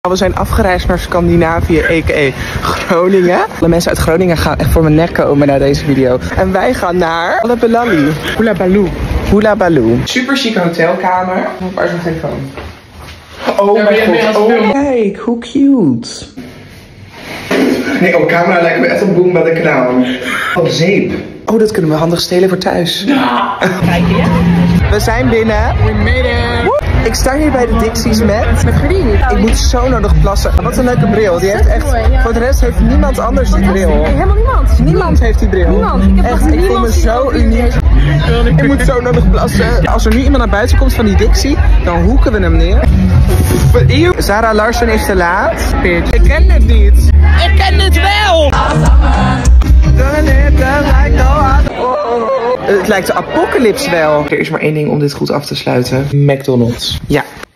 We zijn afgereisd naar Scandinavië, a.k.a. Groningen. De mensen uit Groningen gaan echt voor mijn nek komen naar deze video. En wij gaan naar Hula Baloo. Super chique hotelkamer. Waar is mijn telefoon? Oh mijn god. Oh, kijk, hoe cute. Nee, op camera lijkt me echt een Boomba de Clown. Oh, zeep. Oh, dat kunnen we handig stelen voor thuis. Ja. Kijk je? We zijn binnen. We made it. Ik sta hier bij de Dixies met Green. Ik moet zo nodig plassen. Wat een leuke bril. Die heeft echt, voor de rest heeft niemand anders die bril. Nee, helemaal niemand. Niemand heeft die bril. Niemand. Ik voel me zo uniek. Ik moet zo nodig plassen. Als er nu iemand naar buiten komt van die Dixie, dan hoeken we hem neer. Zara Larsson is te laat. Bitch. Ik ken dit niet. Ik ken dit wel. Het lijkt de apocalypse wel. Er is maar één ding om dit goed af te sluiten. McDonald's. Ja.